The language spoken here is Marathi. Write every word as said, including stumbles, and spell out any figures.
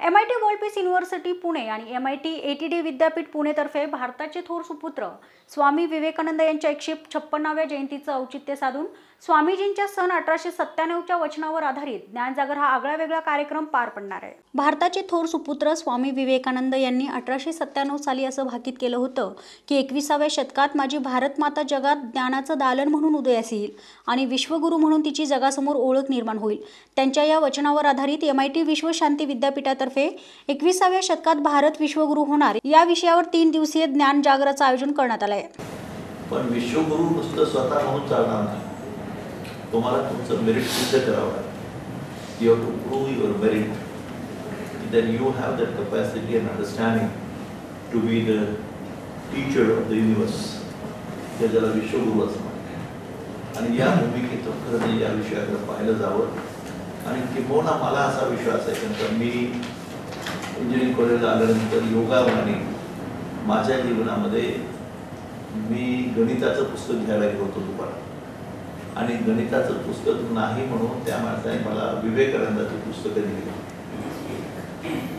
M I T world peace university Pune आणि M I T A T D विद्यापीठ पुणेतर्फे भारताचे थोर सुपुत्र स्वामी विवेकानंद यांच्या एकशे छप्पन्नाव्या जयंतीचं औचित्य साधून स्वामीजींच्या सन अठराशे सत्त्याण्णवच्या वचनावर आधारित ज्ञानजागर हा आगळा वेगळा कार्यक्रम पार पडणार आहे। भारताचे थोर सुपुत्र स्वामी विवेकानंद यांनी अठराशे सत्त्याण्णव साली असं भाकीत केलं होतं की एकविसाव्या शतकात माझी भारत माता जगात ज्ञानाचं दालन म्हणून उदयास येईल आणि विश्वगुरू म्हणून तिची जगासमोर ओळख निर्माण होईल। त्यांच्या या वचनावर आधारित एम आय टी विश्वशांती विद्यापीठातर्फे एकविसाव्या शतकात भारत विश्वगुरू होणार या विषयावर तीन दिवसीय ज्ञान जागराचं आयोजन करण्यात आलं आहे। पण विश्वगुरू नुसतं स्वतः म्हणून चालणार नाही, तुम्हाला तुमचं मेरिट सिद्ध करावं लागेल। You have to prove your merit that you have that capacity and understanding to be the teacher of the universe. हे ज्याला विश्वगुरू असं म्हणतात आणि या भूमिकेतून खरं या विषयाकडे पाहिलं जावं। आणि किंबहुना मला असा विश्वास आहे की मी इंजिनिअरिंग कॉलेजला आल्यानंतर योगायोगाने माझ्या जीवनामध्ये मी गणिताचं पुस्तक घ्यायला गेलो होतो दुपारात आणि गणिताचं पुस्तक नाही म्हणून त्या माणसाने मला विवेकानंदाची पुस्तकं दिली।